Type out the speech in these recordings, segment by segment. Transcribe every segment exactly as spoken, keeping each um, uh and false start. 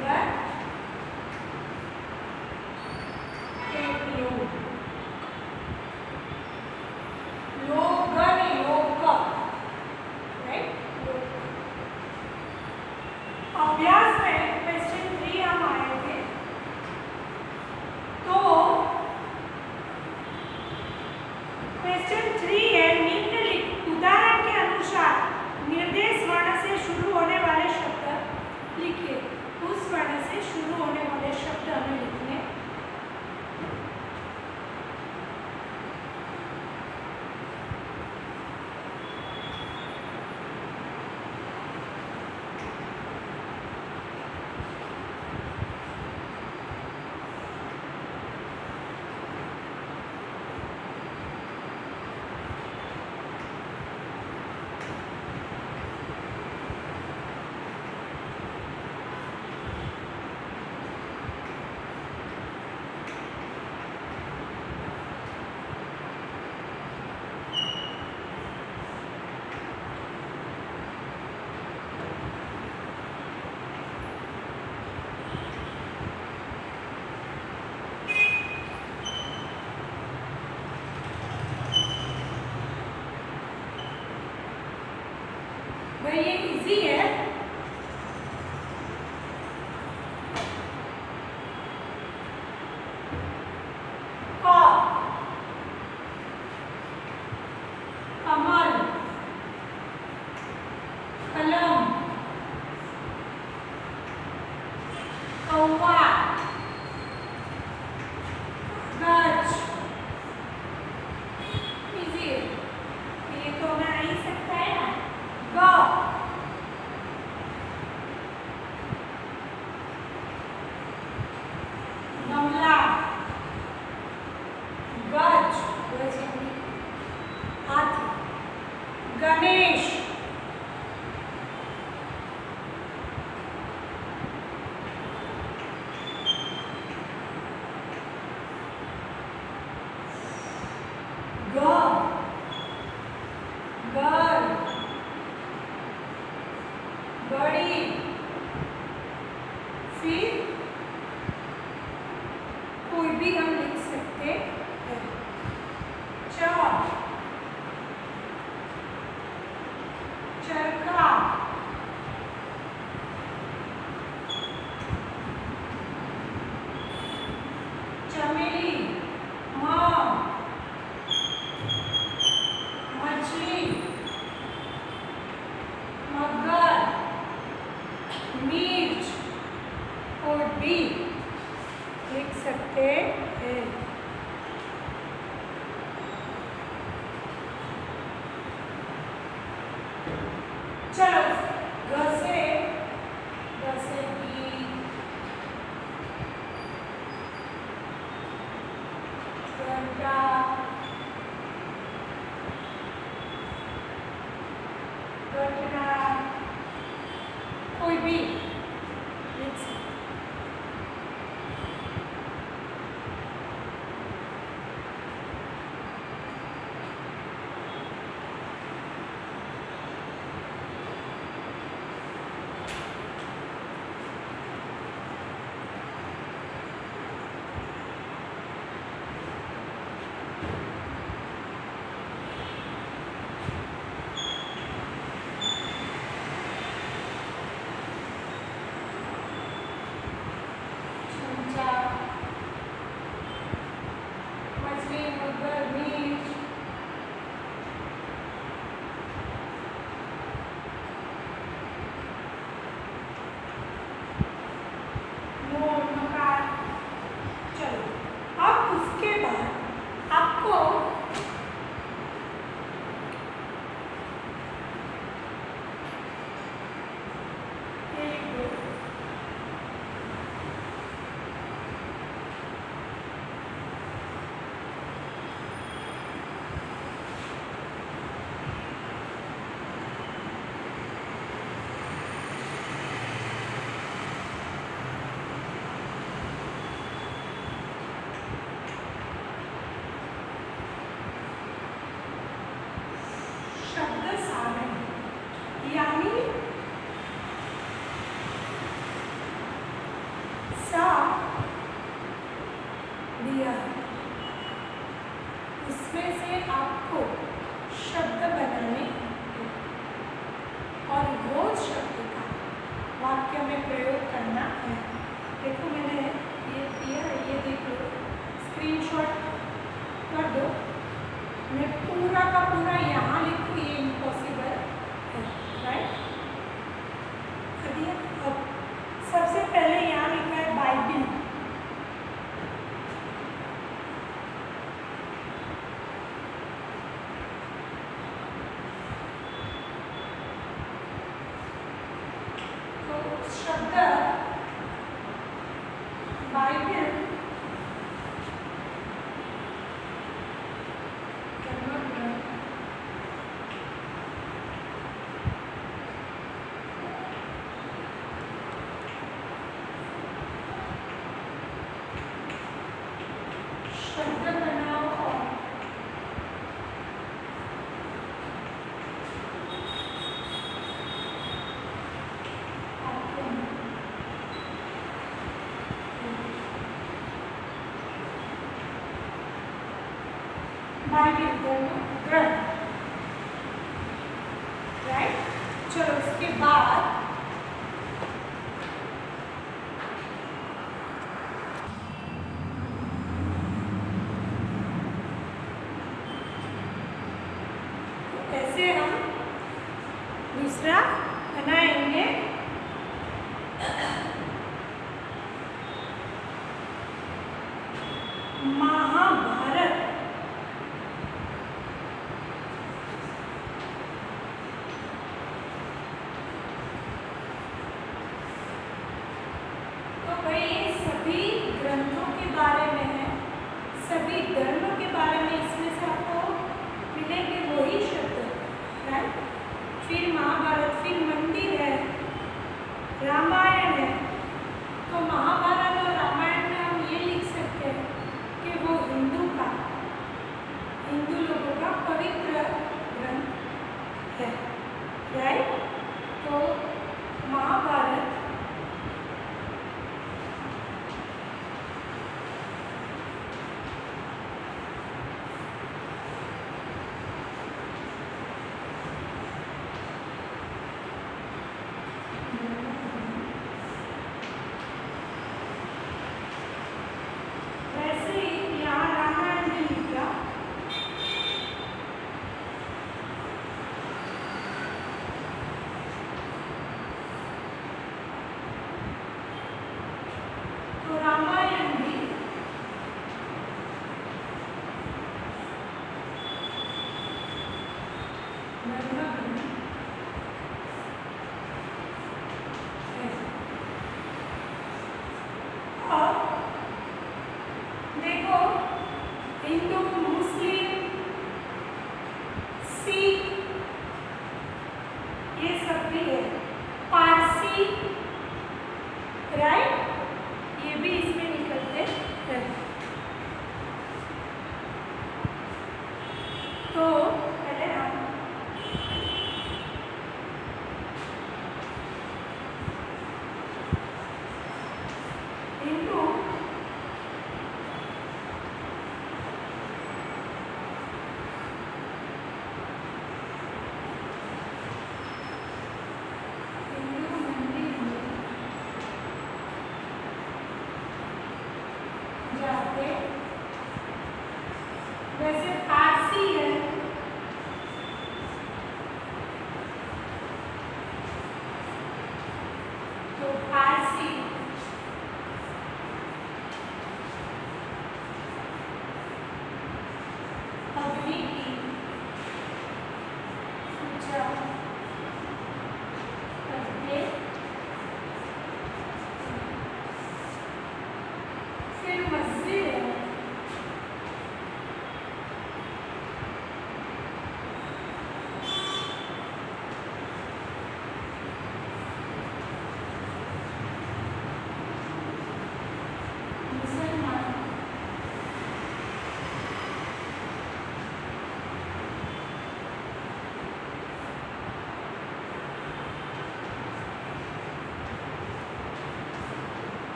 बराबर एक लोग, लोग नहीं लोग, राइट। अभ्यास में क्वेश्चन थ्री हम आए थे, तो क्वेश्चन थ्री है निम्नलिखित उदाहरण के अनुसार निर्देश वर्ण से शुरू होने वाले शब्द लिखिए। उस वर्ण से शुरू होने वाले शब्द हमें लिखने। भाई ये इजी है, कमल, कलम, कौवा, गज। इजी है, ये तो हमें आ ही सकता है ना। ग, गमला, गज, गज यानी हाथी, गणेश, ग, घर, बड़ी, फिर कोई भी हम लिख सकते हैं। च, चरखा, चमेली, म, मछली, मगर, मिर्च, कोई भी लिख सकते हैं। चलो ग से ग से गी, गड्ढा, गठरा, कोई भी लिख सकते। मार्गिक धर्म ग्रंथ, राइट। चलो उसके बाद ऐसे हम दूसरा बनाएंगे महाभारत। तो भाई ये सभी ग्रंथों के बारे में है, सभी धर्मों के बारे में इसमें से आपको मिलेंगे वही शब्द, राइट। फिर महाभारत, फिर मंदिर है, रामायण है। तो महाभारत और रामायण में हम ये लिख सकते हैं कि वो हिंदू का, हिंदू लोगों का पवित्र ग्रंथ है, राइट। तो महाभारत रामायण भी और देखो हिंदू, मुस्लिम, सिख ये सब भी है, पारसी, राइट, ये भी इसमें निकलते हैं। तो पहले हम हिंदू, हिंदू मंदिर में जाते, वैसे पारसी है, तो पारसी अग्नि की पूजा करते, फिर मस्जिद है,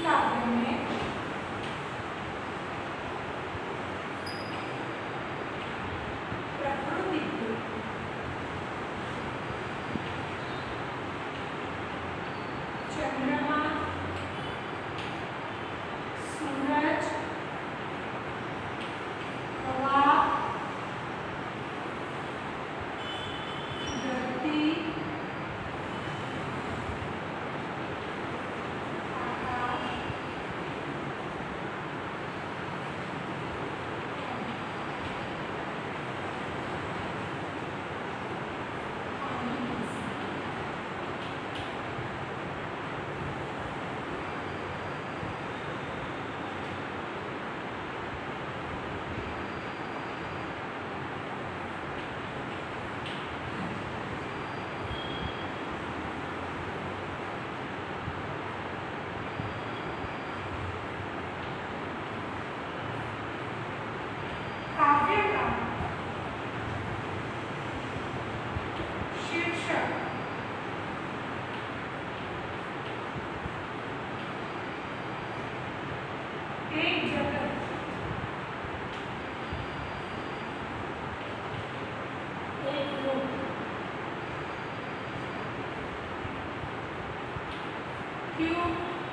काव्य में प्रकृति को चंद्रमा, सूरज, हवा, धरती, आकाश, काव्य का शीर्षक एक जगत, एक लोक, क्यों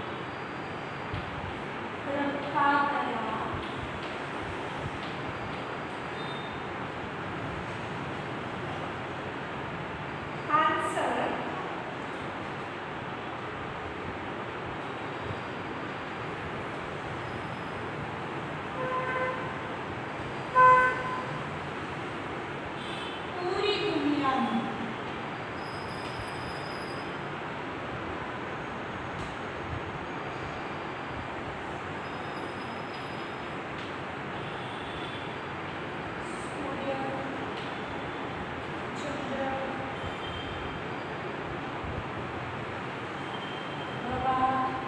रखा गया आंसर पूरी दुनिया में सूर्य, चंद्र, हवा,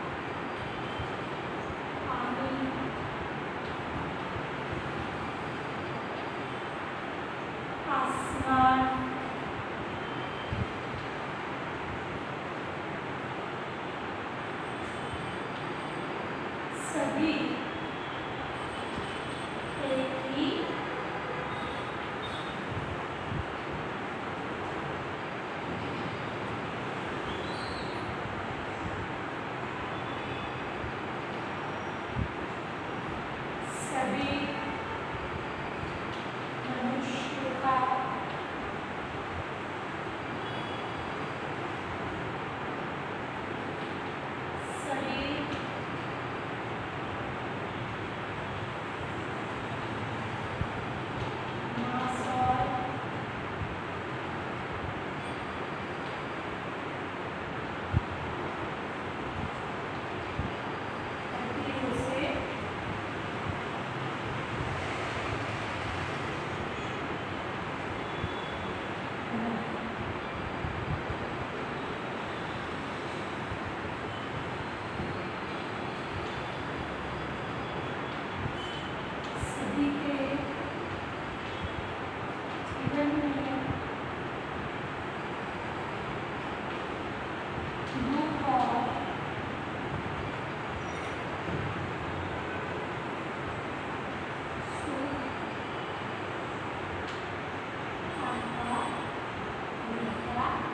पानी, आसमान, सभी एक ही सभी मनुष्य का शरीर मांस और हड्डियों से सभी के जीवन में दुख और सुख आता रहता है।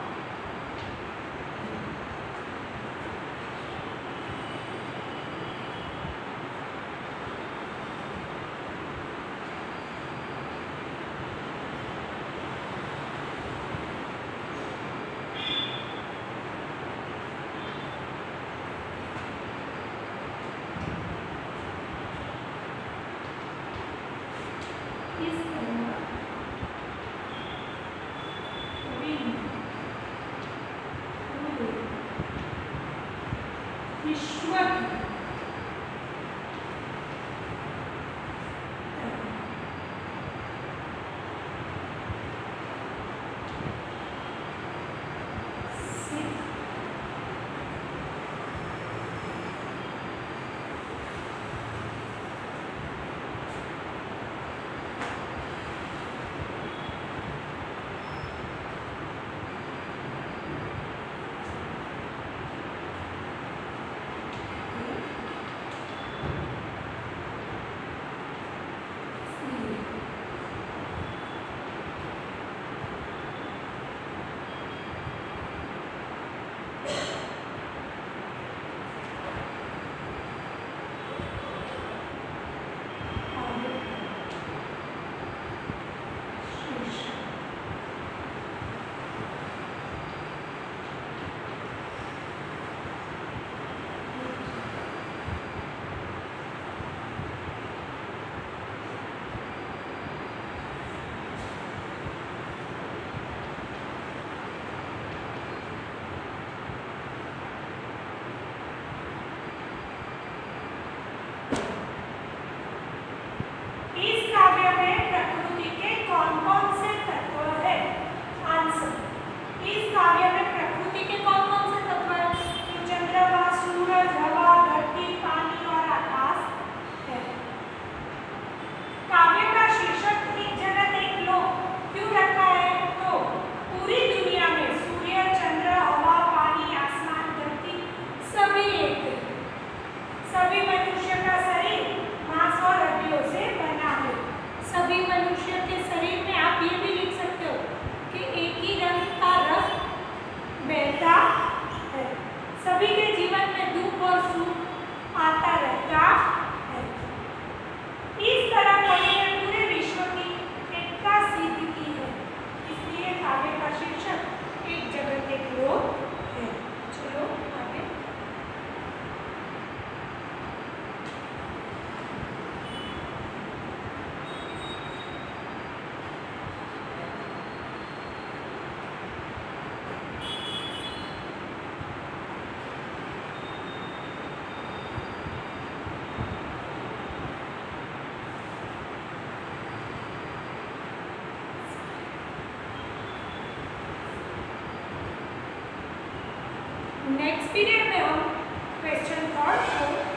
इस तरह विभिन्न पूरे विश्व की सिर्फ सभी के जीवन में दुख और सुख आता रहता है। इस तरह कवि ने पूरे विश्व की एकता सिद्ध की है। इसलिए काव्य का शीर्षक एक जगत एक लोक है। चलो आगे। नेक्स्ट पीरियड में हम क्वेश्चन थर्ड को